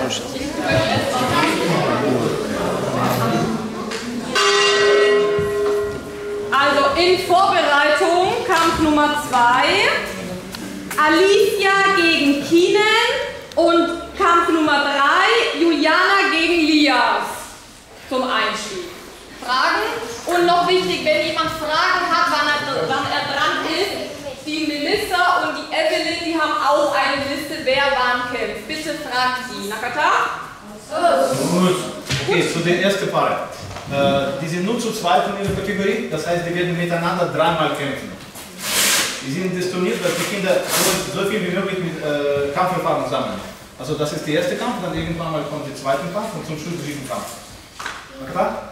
Also in Vorbereitung Kampf Nummer 2. Alicia gegen Kinen und Kampf Nummer 3. Juliana gegen Lias. Zum Einstieg. Fragen? Und noch wichtig, wenn jemand Fragen hat, wann er dran ist, die Melissa und die Evelyn, die haben auch eine Liste, wer wann kämpft. Bitte fragt sie. Nakata? Gut. Okay, zu den ersten Paaren. Die sind nur zu zweit in ihrer Kategorie, das heißt, die werden miteinander dreimal kämpfen. Die sind disponiert, dass die Kinder so viel wie möglich mit Kampferfahrung sammeln. Also das ist der erste Kampf, dann irgendwann mal kommt der zweite Kampf und zum Schluss der dritte Kampf. Na klar?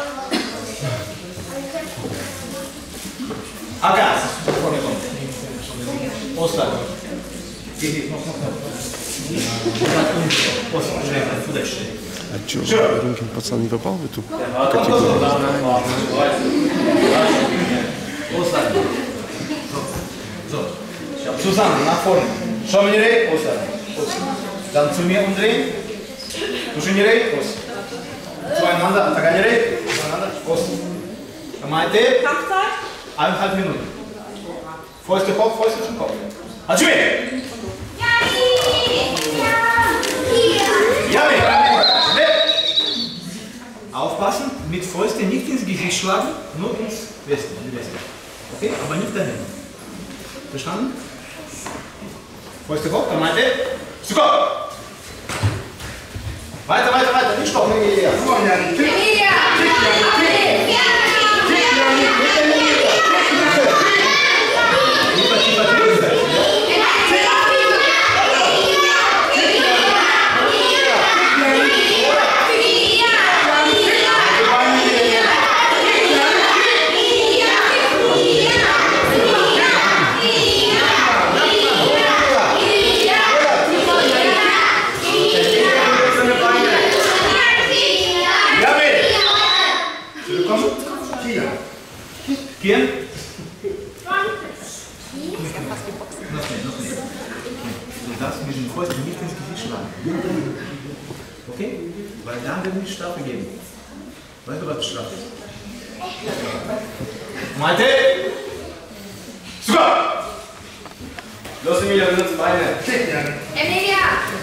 Agas, vorne kommt. Ostern. А чё, маленьким пацан не попал в эту категорию? Zusammen, nach vorne. Schomnirei, Ostern. Dann zu mir umdrehen. Tuschinirei, Ostern. Zueinander, Taganirei, zueinander, Ostern. Meinte, Kampfzeit? 1,5 Minuten. Fäuste hoch, Fäuste zum Kopf. Hajime! Aufpassen, mit Fäusten nicht ins Gesicht schlagen, nur ins Westen, in die Weste. Okay? Aber nicht dahin. Verstanden? Fäuste hoch, dann meinte, zu Kopf! Weiter, weiter, weiter, nicht stoppen. Hier? Noch nicht. Du darfst mit den Fäusten nicht ins Gesicht schlagen. Okay? Weil dann wird nicht Strafe geben. Weißt du, was die Strafe ist? Malte! Super! Los, Emilia, benutzt Beine. Emilia!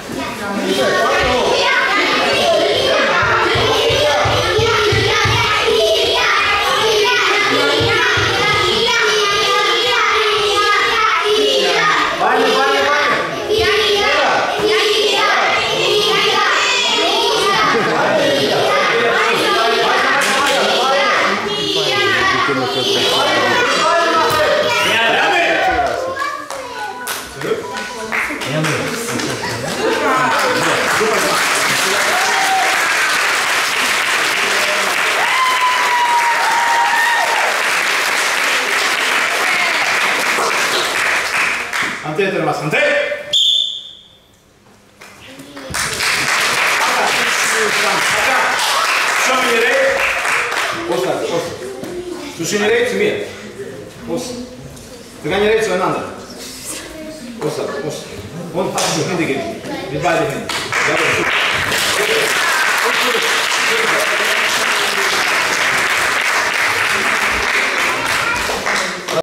Ante, te vas, Ante. Schomnirei. Ostern, Ostern. Tuschinirei zu mir. Ostern. Taganirei zueinander. Ostern, Ostern. Und hast du Hände geben. Mit beiden Händen. Ja,